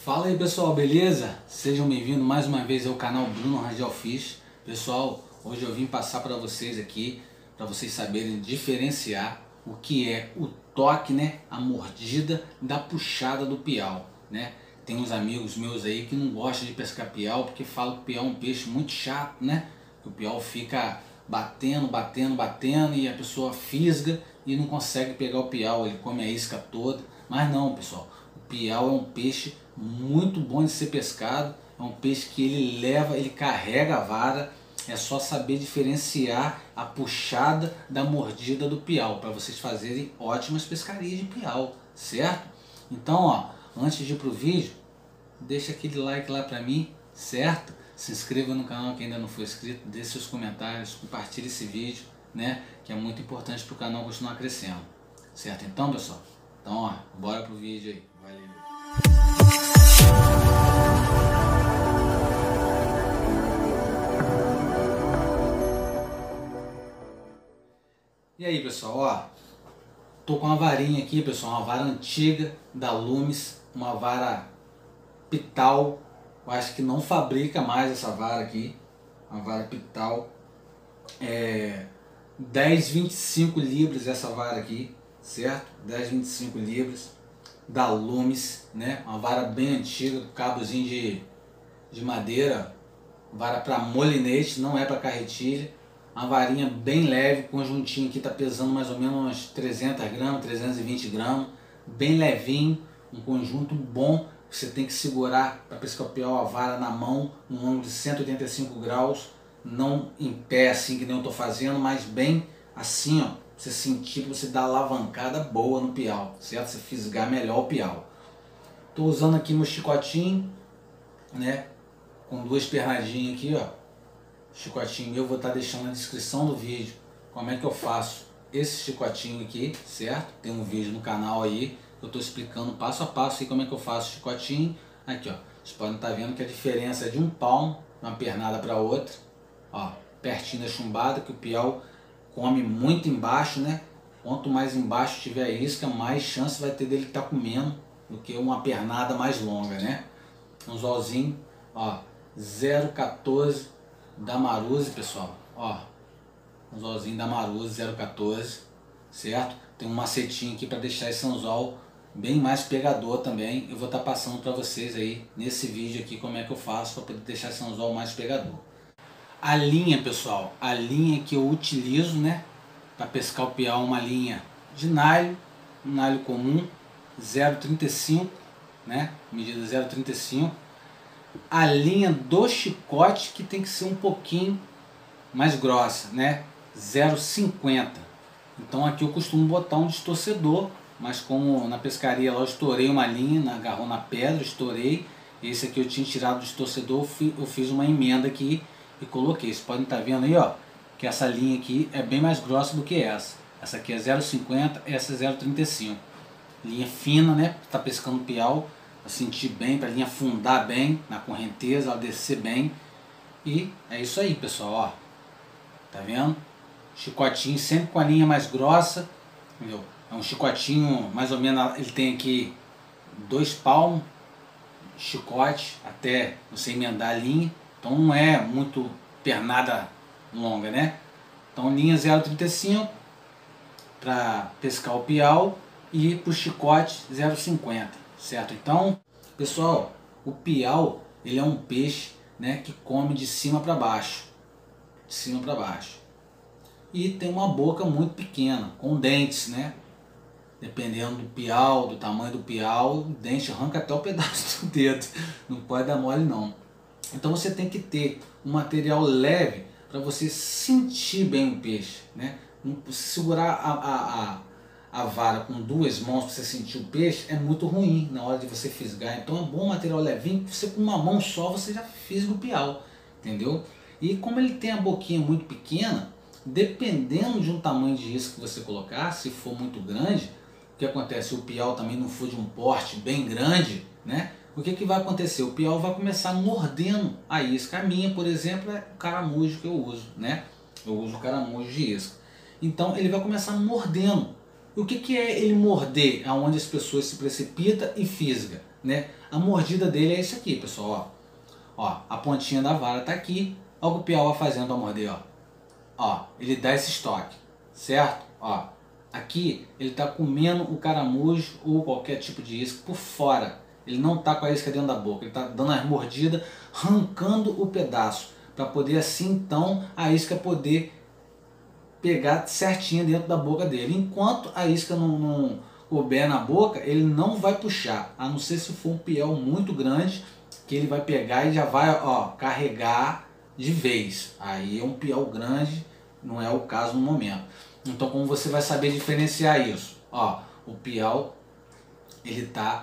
Fala aí pessoal, beleza? Sejam bem-vindos mais uma vez ao canal Bruno Rangel Fish. Pessoal, hoje eu vim passar para vocês aqui, para vocês saberem diferenciar o que é o toque, né? A mordida da puxada do piau, né? Tem uns amigos meus aí que não gostam de pescar piau porque falam que o piau é um peixe muito chato, né? Que o piau fica batendo e a pessoa fisga e não consegue pegar o piau, ele come a isca toda. Mas não, pessoal, o piau é um peixe muito bom de ser pescado, é um peixe que ele carrega a vara, é só saber diferenciar a puxada da mordida do piau, para vocês fazerem ótimas pescarias de piau, certo? Então, ó, antes de ir pro vídeo, deixa aquele like lá para mim, certo? Se inscreva no canal que ainda não for inscrito, deixe seus comentários, compartilhe esse vídeo, né? Que é muito importante para o canal continuar crescendo, certo? Então, pessoal, ó, bora pro vídeo aí, valeu! E aí pessoal, ó, tô com uma varinha aqui, pessoal, uma vara antiga da Lumis, uma vara Pital. Eu acho que não fabrica mais essa vara aqui, uma vara Pital, 10, 25 libras essa vara aqui, certo? 10, 25 libras da Lumis, né? Uma vara bem antiga, cabozinho de madeira, vara para molinete, não é para carretilha. Uma varinha bem leve, o conjuntinho aqui tá pesando mais ou menos umas 300 gramas, 320 gramas, bem levinho, um conjunto bom. Você tem que segurar para pescar o piau a vara na mão, num ângulo de 185 graus, não em pé assim que nem eu tô fazendo, mas bem assim, ó, você sentir que você dá alavancada boa no piau, certo? Você fisgar melhor o piau. Tô usando aqui meu chicotinho, né, com duas pernadinhas aqui, ó. Chicotinho eu vou estar deixando na descrição do vídeo como é que eu faço esse chicotinho aqui, certo? Tem um vídeo no canal aí eu estou explicando passo a passo aí como é que eu faço o chicotinho. Aqui, ó, vocês podem estar vendo que a diferença é de um palmo, uma pernada para outra, ó, pertinho da chumbada, que o piau come muito embaixo, né? Quanto mais embaixo tiver a isca, mais chance vai ter dele estar comendo do que uma pernada mais longa, né? Um anzolzinho, ó, 0,14 da Maruse, pessoal, ó, um anzolzinho da Maruse 0,14, certo? Tem um macetinho aqui para deixar esse anzol bem mais pegador também. Eu vou estar passando para vocês aí nesse vídeo aqui como é que eu faço para poder deixar esse anzol mais pegador. A linha, pessoal, a linha que eu utilizo, né, para pescar o piau, uma linha de nylon, um nylon comum, 0,35, né, medida 0,35. A linha do chicote que tem que ser um pouquinho mais grossa, né, 0,50. Então aqui eu costumo botar um distorcedor, mas como na pescaria lá eu estourei uma linha, agarrou na pedra, estourei. Esse aqui eu tinha tirado do distorcedor, eu fiz uma emenda aqui e coloquei. Vocês podem estar vendo aí, ó, que essa linha aqui é bem mais grossa do que essa. Essa aqui é 0,50, essa é 0,35. Linha fina, né, para tá pescando piau, para sentir bem, para a linha afundar bem na correnteza, ela descer bem. E é isso aí, pessoal, ó. Tá vendo? Chicotinho sempre com a linha mais grossa, entendeu? É um chicotinho mais ou menos, ele tem aqui 2 palmos, chicote, até você emendar a linha. Então não é muito pernada longa, né? Então linha 0,35 para pescar o piau e para o chicote 0,50, certo? Então, pessoal, o piau, ele é um peixe, né, que come de cima para baixo, de cima para baixo. E tem uma boca muito pequena, com dentes, né? Dependendo do piau, do tamanho do piau, o dente arranca até o pedaço do dedo. Não pode dar mole não. Então você tem que ter um material leve para você sentir bem o peixe, né? Segurar a vara com 2 mãos para você sentir o peixe é muito ruim na hora de você fisgar. Então é bom um material levinho, que você com uma mão só você já fisga o piau, entendeu? E como ele tem a boquinha muito pequena, dependendo de um tamanho de isca que você colocar, se for muito grande, o que acontece? Se o piau também não for de um porte bem grande, né? O que vai acontecer? O piau vai começar mordendo a isca. A minha, por exemplo, é o caramujo que eu uso, né? Eu uso o caramujo de isca. Então ele vai começar mordendo. E o que é ele morder? Aonde as pessoas se precipitam e fisga. né? A mordida dele é isso aqui, pessoal, ó. Ó, a pontinha da vara tá aqui. Olha o que o piau vai fazendo para morder, ó. Ó, ele dá esse estoque, certo? Ó, aqui ele tá comendo o caramujo ou qualquer tipo de isca por fora. Ele não tá com a isca dentro da boca, ele tá dando as mordidas, arrancando o pedaço, para poder assim então a isca poder pegar certinho dentro da boca dele. Enquanto a isca não couber na boca, ele não vai puxar, a não ser se for um piau muito grande, que ele vai pegar e já vai, ó, carregar de vez. Aí é um piau grande, não é o caso no momento. Então como você vai saber diferenciar isso? Ó, o piau, ele tá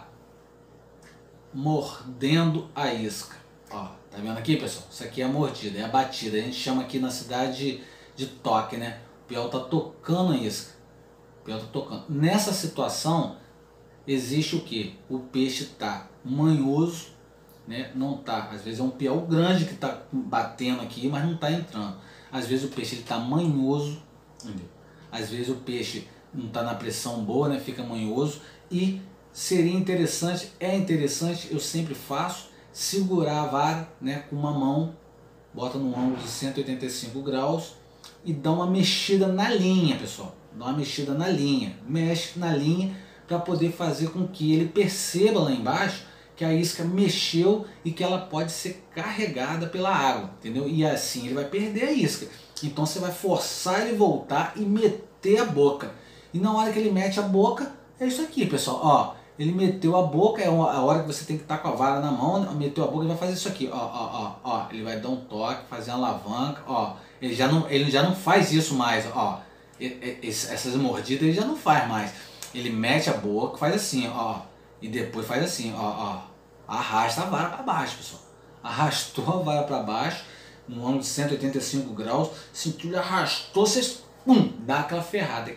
mordendo a isca. Ó, tá vendo aqui, pessoal? Isso aqui é a mordida, é a batida. A gente chama aqui na cidade de toque, né? O piau tá tocando a isca. O piau tá tocando. Nessa situação, existe o que? O peixe tá manhoso, né? Não tá. Às vezes é um piau grande que tá batendo aqui, mas não tá entrando. Às vezes o peixe ele tá manhoso, entendeu? Às vezes o peixe não tá na pressão boa, né? Fica manhoso. E seria interessante, eu sempre faço, segurar a vara, né, com uma mão, bota no ângulo de 185 graus e dá uma mexida na linha, pessoal. Dá uma mexida na linha, mexe na linha para poder fazer com que ele perceba lá embaixo que a isca mexeu e que ela pode ser carregada pela água, entendeu? E assim ele vai perder a isca. Então você vai forçar ele voltar e meter a boca. E na hora que ele mete a boca, é isso aqui, pessoal, ó. Ele meteu a boca, é a hora que você tem que estar com a vara na mão, né? Meteu a boca e vai fazer isso aqui, ó, ó, ó, ó. Ele vai dar um toque, fazer uma alavanca, ó. Ele já não faz isso mais, ó. Essas mordidas ele já não faz mais. Ele mete a boca, faz assim, ó. E depois faz assim, ó, ó. Arrasta a vara para baixo, pessoal. Arrastou a vara para baixo, no ângulo de 185 graus. Sentiu, ele arrastou, vocês, dá aquela ferrada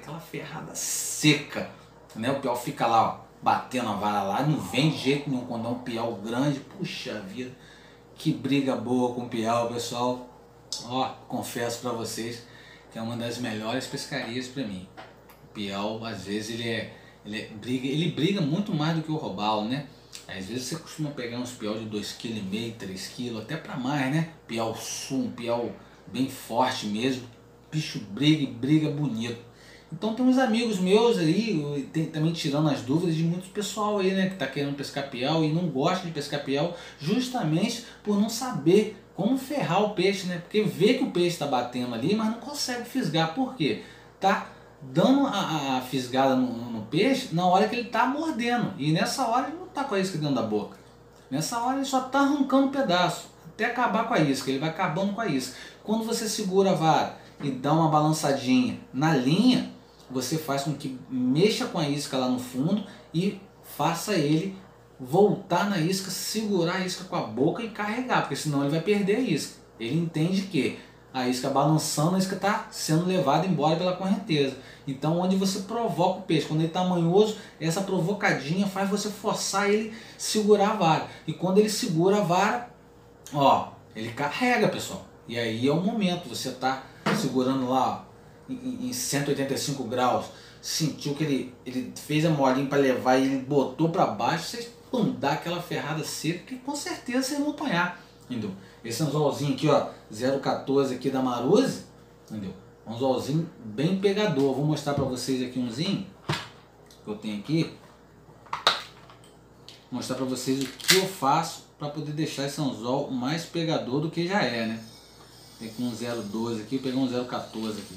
seca, né? O piau fica lá, ó, batendo a vara lá, não vem de jeito nenhum quando é um piau grande. Puxa vida, que briga boa com o piau, pessoal. Ó, confesso para vocês que é uma das melhores pescarias para mim. O piau, às vezes, ele briga muito mais do que o robalo, né? Às vezes você costuma pegar uns piau de 2,5 kg, 3 kg, até para mais, né? Piau sul, um piau bem forte mesmo. O bicho briga e briga bonito. Então tem uns amigos meus aí, também tirando as dúvidas de muito pessoal aí, né, que tá querendo pescar piau e não gosta de pescar piau justamente por não saber como ferrar o peixe, né? Porque vê que o peixe está batendo ali, mas não consegue fisgar. Por quê? Tá dando a fisgada no peixe na hora que ele tá mordendo. E nessa hora ele não tá com a isca dentro da boca. Nessa hora ele só tá arrancando um pedaço, até acabar com a isca, ele vai acabando com a isca. Quando você segura a vara e dá uma balançadinha na linha, você faz com que mexa com a isca lá no fundo e faça ele voltar na isca, segurar a isca com a boca e carregar, porque senão ele vai perder a isca. Ele entende que a isca balançando, a isca está sendo levada embora pela correnteza. Então onde você provoca o peixe, quando ele está manhoso, essa provocadinha faz você forçar ele segurar a vara. E quando ele segura a vara, ó, ele carrega, pessoal. E aí é o momento, você está segurando lá, ó, em 185 graus, sentiu que ele fez a molinha para levar e ele botou para baixo, vocês dá aquela ferrada seca que com certeza vocês vão apanhar, entendeu? Esse anzolzinho aqui, ó, 0,14 aqui da Maruzzi, entendeu? Um anzolzinho bem pegador. Vou mostrar para vocês aqui umzinho que eu tenho aqui. Vou mostrar para vocês o que eu faço para poder deixar esse anzol mais pegador do que já é, né? Tem com um 0,12 aqui, vou pegar um 0,14 aqui.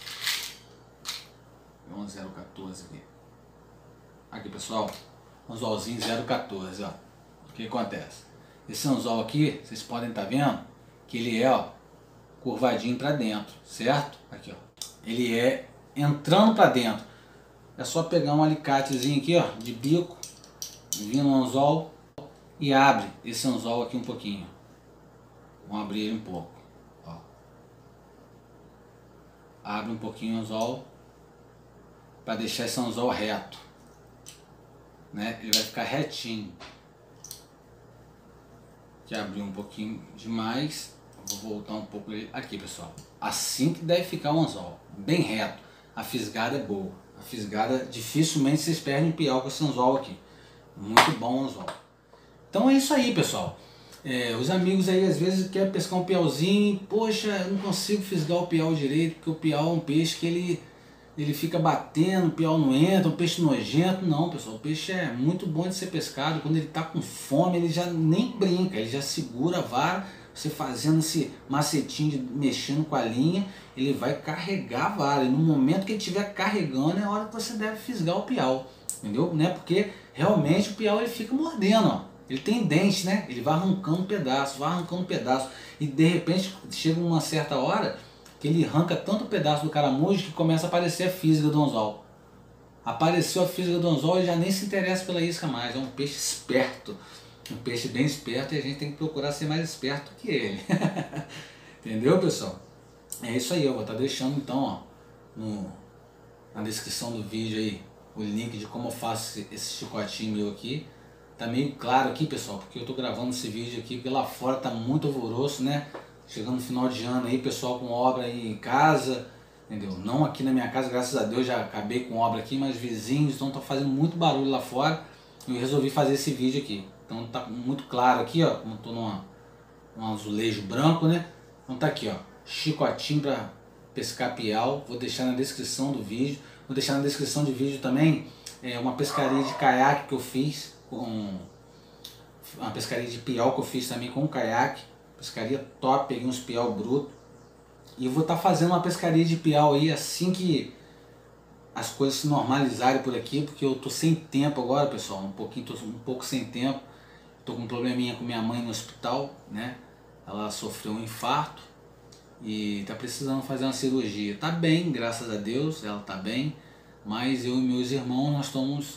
Um 0,14 aqui. Aqui, pessoal, anzolzinho 0,14, ó. O que acontece? Esse anzol aqui, vocês podem estar vendo que ele é, ó, curvadinho para dentro, certo? Aqui, ó. Ele é entrando para dentro. É só pegar um alicatezinho aqui, ó, de bico, vir no anzol e abre esse anzol aqui um pouquinho. Vamos abrir ele um pouco, ó. Abre um pouquinho o anzol para deixar esse anzol reto, né? Ele vai ficar retinho. Aqui abriu um pouquinho demais, vou voltar um pouco ele aqui, pessoal. Assim que deve ficar o anzol, bem reto. A fisgada é boa. A fisgada, dificilmente vocês perdem piau com esse anzol aqui. Muito bom o anzol. Então é isso aí, pessoal. Os amigos aí às vezes querem pescar um piauzinho, poxa, eu não consigo fisgar o piau direito, porque o piau é um peixe que ele fica batendo, o piau não entra, um peixe nojento. Não, pessoal, o peixe é muito bom de ser pescado. Quando ele está com fome, ele já nem brinca, ele já segura a vara, você fazendo esse macetinho, mexendo com a linha, ele vai carregar a vara. E no momento que ele estiver carregando, é a hora que você deve fisgar o piau, entendeu? Né? Porque realmente o piau ele fica mordendo, ó. Ele tem dente, né? Ele vai arrancando pedaço, vai arrancando pedaço. E de repente chega uma certa hora que ele arranca tanto pedaço do caramujo que começa a aparecer a física do anzol. Apareceu a física do anzol, ele já nem se interessa pela isca mais. É um peixe esperto, um peixe bem esperto, e a gente tem que procurar ser mais esperto que ele. Entendeu, pessoal? É isso aí, eu vou estar deixando então, ó, na descrição do vídeo aí o link de como eu faço esse chicotinho meu aqui. Tá meio claro aqui, pessoal, porque eu tô gravando esse vídeo aqui, porque lá fora tá muito alvoroço, né? Chegando no final de ano aí, pessoal com obra aí em casa, entendeu? Não aqui na minha casa, graças a Deus já acabei com obra aqui, mas vizinhos, então tá fazendo muito barulho lá fora. Eu resolvi fazer esse vídeo aqui. Então tá muito claro aqui, ó, como eu tô num azulejo branco, né? Então tá aqui, ó, chicotinho para pescar piau. Vou deixar na descrição do vídeo. Vou deixar na descrição do vídeo também uma pescaria de caiaque que eu fiz, com uma pescaria de piau que eu fiz também com um caiaque. Pescaria top, peguei uns piau bruto. E vou estar fazendo uma pescaria de piau aí assim que as coisas se normalizarem por aqui, porque eu tô sem tempo agora, pessoal, tô um pouco sem tempo. Tô com um probleminha com minha mãe no hospital, né? Ela sofreu um infarto e tá precisando fazer uma cirurgia. Tá bem, graças a Deus, ela tá bem, mas eu e meus irmãos nós estamos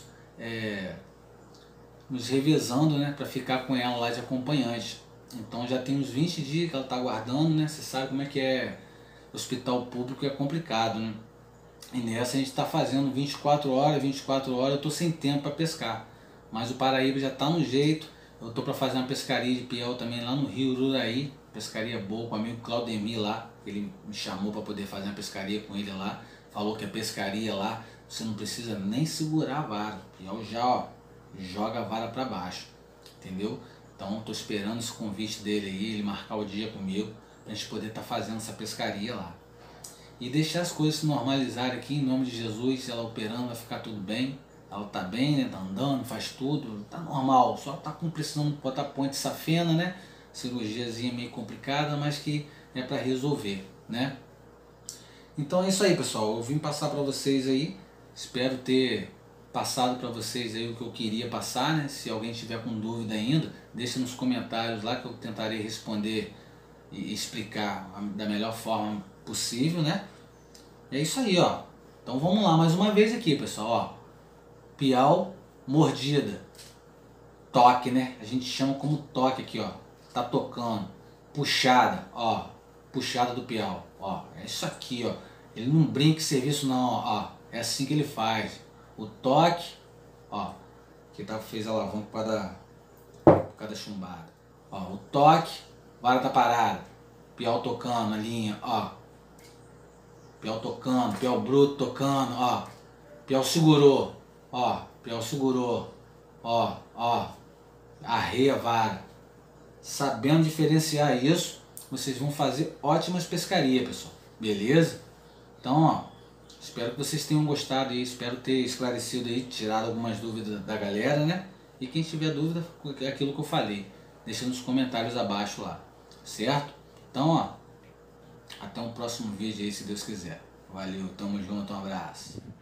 nos revezando, né, para ficar com ela lá de acompanhante. Então já tem uns 20 dias que ela tá aguardando, né? Você sabe como é que é, hospital público é complicado, né? E nessa a gente está fazendo 24 horas, eu tô sem tempo para pescar. Mas o Paraíba já tá no jeito. Eu tô para fazer uma pescaria de piau também lá no Rio Ururaí, pescaria boa com o amigo Claudemir lá. Ele me chamou para poder fazer uma pescaria com ele lá. Falou que a pescaria lá, você não precisa nem segurar a vara. O piau já, ó, joga a vara para baixo, entendeu? Então tô esperando esse convite dele aí, ele marcar o dia comigo, pra gente poder estar fazendo essa pescaria lá. E deixar as coisas se normalizarem aqui, em nome de Jesus. Ela operando, vai ficar tudo bem. Ela tá bem, né? Tá andando, faz tudo, tá normal. Só tá precisando botar ponte safena, né? Cirurgiazinha meio complicada, mas que é para resolver, né? Então é isso aí, pessoal. Eu vim passar para vocês aí. Espero ter passado para vocês aí o que eu queria passar, né? Se alguém tiver com dúvida ainda, deixa nos comentários lá que eu tentarei responder e explicar da melhor forma possível, né? É isso aí, ó. Então vamos lá mais uma vez aqui, pessoal, ó. Piau, mordida, toque, né? A gente chama como toque aqui, ó. Tá tocando, puxada, ó. Puxada do piau, ó. É isso aqui, ó. Ele não brinca em serviço não, ó. É assim que ele faz. O toque, ó. Aqui tá, fez alavanca por causa da chumbada. Ó, o toque, vara tá parada. Piau tocando a linha, ó. Piau tocando, piau bruto tocando, ó. Piau segurou, ó. Piau segurou, ó, ó. Arreia a vara. Sabendo diferenciar isso, vocês vão fazer ótimas pescarias, pessoal. Beleza? Então, ó. Espero que vocês tenham gostado aí. Espero ter esclarecido aí, tirado algumas dúvidas da galera, né? E quem tiver dúvida, é aquilo que eu falei. Deixa nos comentários abaixo lá. Certo? Então, ó. Até um próximo vídeo aí, se Deus quiser. Valeu, tamo junto, um abraço.